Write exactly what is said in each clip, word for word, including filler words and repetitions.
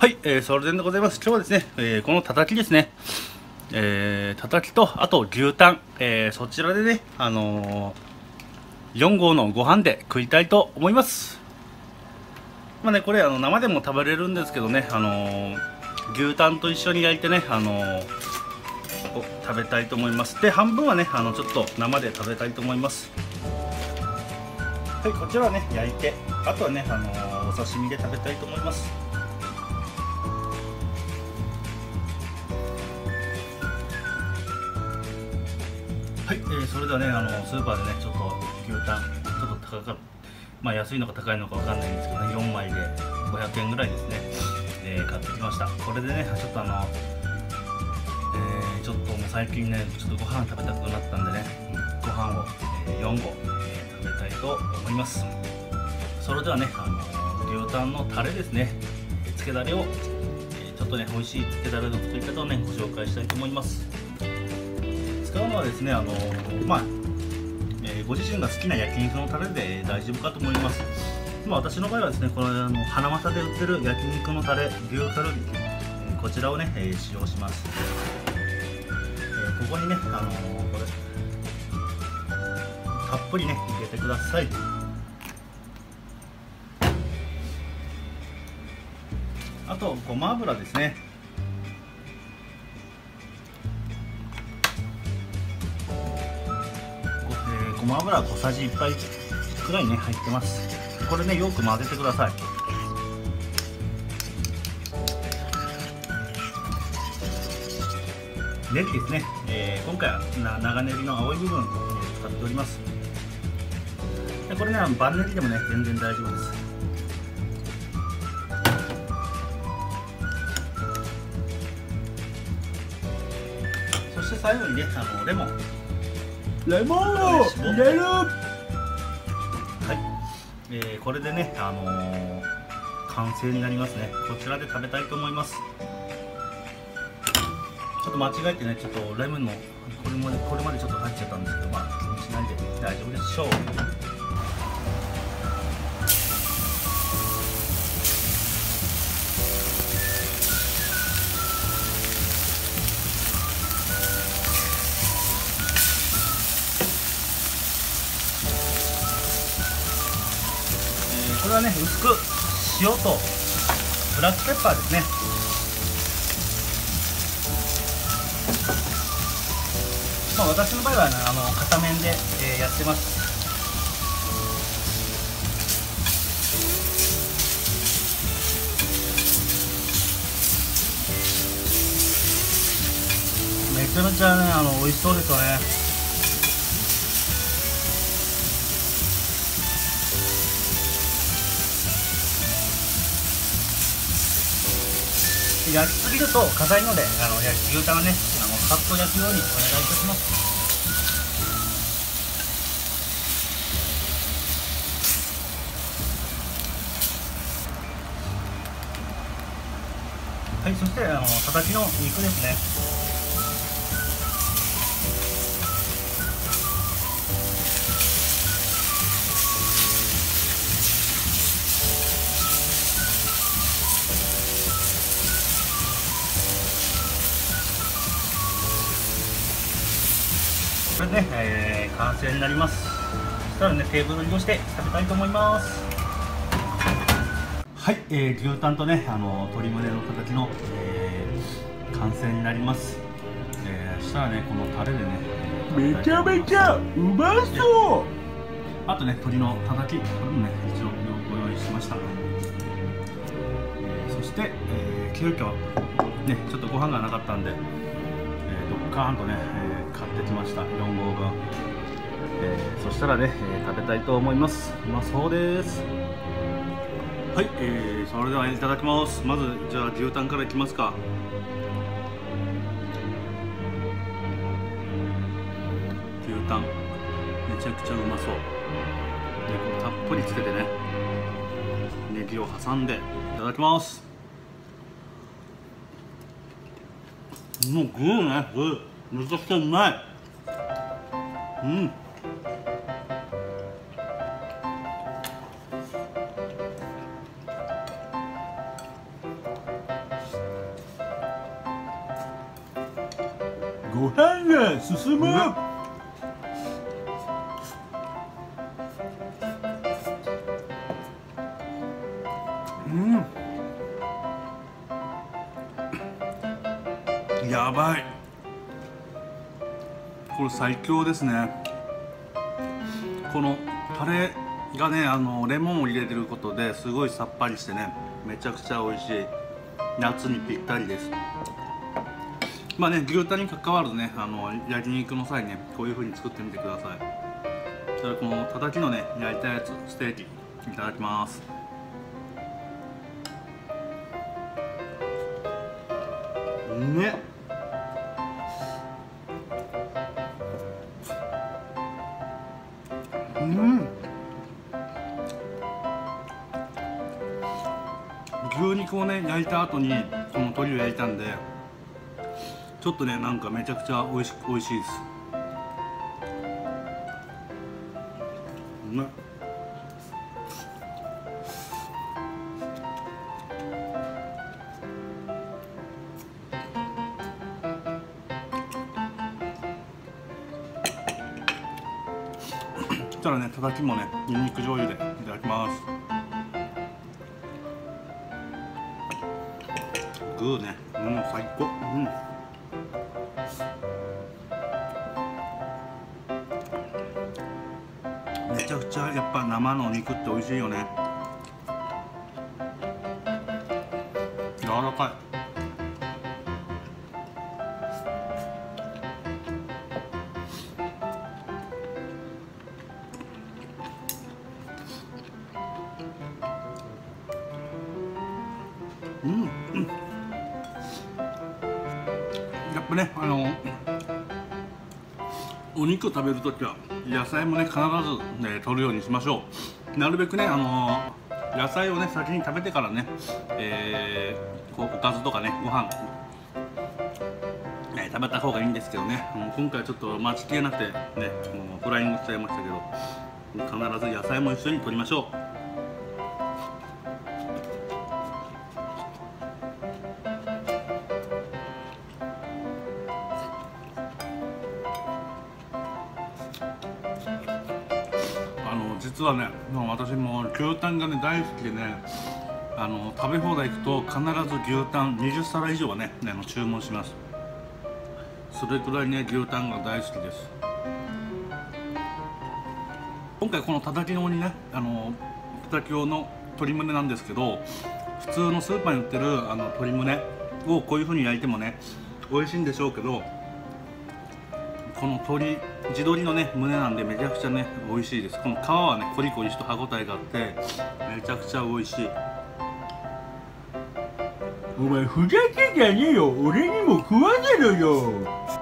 はい、えー、それででございます。今日はですね、えー、このたたきですね、えー、たたきと、あと牛タン、えー、そちらでね、あのー、よん号のご飯で食いたいと思います。まあね、これあの生でも食べれるんですけどね、あのー、牛タンと一緒に焼いてね、あのー、食べたいと思います。で、半分はね、あのちょっと生で食べたいと思います。はい、こちらはね、焼いて、あとはね、あのー、お刺身で食べたいと思います。はい、えー、それではね、あのスーパーでね、ちょっと牛タン、ちょっと高かった、まあ安いのか高いのかわかんないんですけどね、よんまいでごひゃくえんぐらいですね、えー、買ってきました。これでね、ちょっとあの、えー、ちょっともう最近ね、ちょっとご飯食べたくなったんでね、ご飯を、えー、よんごう、えー、食べたいと思います。それではね、あの牛タンのタレですね、つけだれを、えー、ちょっとね、美味しいつけだれの作り方をね、ご紹介したいと思います。使うのはですね、あのまあ、えー、ご自身が好きな焼肉のタレで大丈夫かと思います。まあ、私の場合はですね、このあの花正で売ってる焼肉のタレ、牛カルビ、えー、こちらをね、えー、使用します。えー、ここにね、あのー、これたっぷりね入れてください。あとごま油ですね。ごま油小さじいっぱいくらいね入ってます。これねよく混ぜてください。ネギですね、えー、今回は長ネギの青い部分を使っております。でこれね万ネギでもね全然大丈夫です。そして最後にねあのレモンレモンを入れる。はい、えー、これでね、あのー、完成になりますね。こちらで食べたいと思います。ちょっと間違えてね、ちょっとレモンのこれまでこれまでちょっと入っちゃったんですけど、まあ気にしないで大丈夫でしょう。これはね薄く塩とブラックペッパーですね。まあ、私の場合は、ね、あの片面で、えー、やってます。めちゃめちゃねあの美味しそうですよね。焼きすぎると硬いので、あの牛タンはね、あのカット焼くようにお願いいたします。はい、そしてあのたたきの肉ですね。これね、えー、完成になります。そしたらねテーブルに移して食べたいと思います。はい、えー、牛タンとねあの鶏胸のたたきの、えー、完成になります。えー、そしたらねこのタレでねめちゃめちゃうまそう。 あとね鶏のたたきこれもね一応ご用意しました。えー、そして、えー、急遽ねちょっとご飯がなかったんで、えー、ドッカーンとね、えー、買ってきましたよんごうぶん。えー、そしたらね、えー、食べたいと思います。うまそうです。はい、えー、それではいただきます。まずじゃあ牛タンからいきますか。牛タンめちゃくちゃうまそうで、これたっぷりつけてねネギを挟んでいただきます。もうグーねグーめちゃくちゃうまい。うん、 ご飯が進む。 うんやばい、これ最強ですね。このタレがね、あのレモンを入れてることですごいさっぱりしてね、めちゃくちゃ美味しい、夏にぴったりです。まあね、牛タンに関わらずね、あの焼肉の際ね、こういう風に作ってみてください。それこのたたきのね、焼いたやつ、ステーキいただきます。うめっ。うん、牛肉をね焼いた後にこの鶏を焼いたんで、ちょっとねなんかめちゃくちゃ美味し美味しいです。うまい。そしたらね、たたきもね、にんにく醤油でいただきます。グーね、うん、最高。うん。めちゃくちゃやっぱ生のお肉って美味しいよね。柔らかい。うん、うん、やっぱね、あのお肉食べるときは野菜もね必ず、ね、取るようにしましょう。なるべくね、あの野菜をね先に食べてからね、えー、こうおかずとかねご飯、ね、食べた方がいいんですけどね、もう今回ちょっと待ちきれなくてね、もうフライングしちゃいましたけど、必ず野菜も一緒に取りましょう。実はね、もう私も牛タンがね大好きでね、あの食べ放題行くと必ず牛タンにじゅっさら以上はねあの注文します。それくらいね牛タンが大好きです。今回このたたき用にね、あのたたき用の鶏胸なんですけど、普通のスーパーに売ってるあの鶏胸をこういう風に焼いてもね美味しいんでしょうけど、この鶏地鶏のね胸なんでめちゃくちゃね美味しいです。この皮はねコリコリと歯ごたえがあってめちゃくちゃ美味しい。 お前ふざけじゃねえよ、俺にも食わせろよ。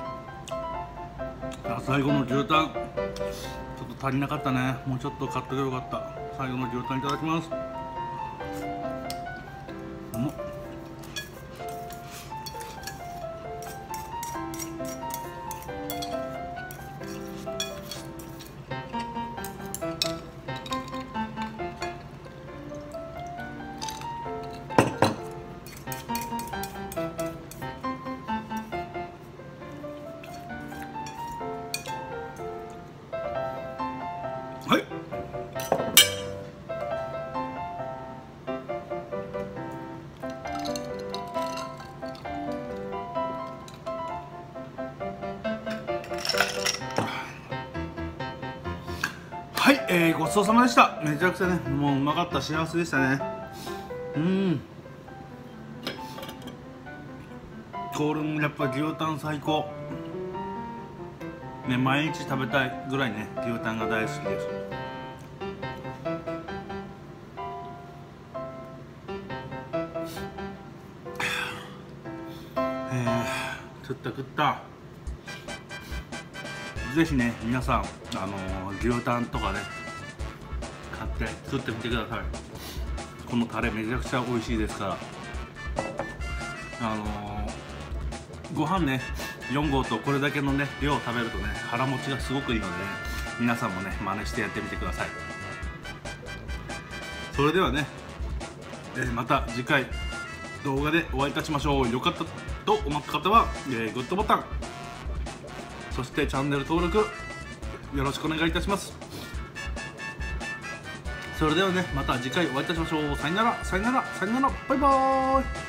最後の牛タンちょっと足りなかったね。もうちょっと買ってよかった。最後の牛タンいただきます。うまっ。はい。はい、えー、ごちそうさまでした。めちゃくちゃね、もううまかった、幸せでしたね。うん。これもやっぱ牛タン最高。ね、毎日食べたいぐらいね、牛タンが大好きです。えー、食った食った。ぜひね皆さん、あのー、牛タンとかね買って作ってみてください。このタレめちゃくちゃ美味しいですから。あのー、ご飯ねよん合とこれだけのね量を食べるとね腹持ちがすごくいいので、ね、皆さんもね真似してやってみてください。それではね、えー、また次回動画でお会いいたしましょう。よかったと思った方は、えー、グッドボタンそしてチャンネル登録よろしくお願いいたします。それではね、また次回お会いいたしましょう。さよならさよならさよなら、バイバーイ。